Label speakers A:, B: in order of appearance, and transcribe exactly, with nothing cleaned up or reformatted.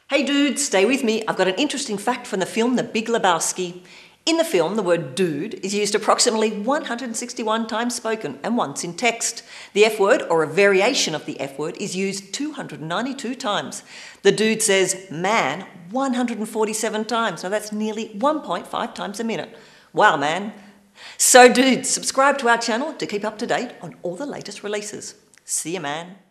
A: Hey dude, stay with me. I've got an interesting fact from the film The Big Lebowski. In the film, the word dude is used approximately one hundred sixty-one times spoken and once in text. The F word, or a variation of the F word, is used two hundred ninety-two times. The dude says man one hundred forty-seven times. Now that's nearly one point five times a minute. Wow, man. So dude, subscribe to our channel to keep up to date on all the latest releases. See you, man.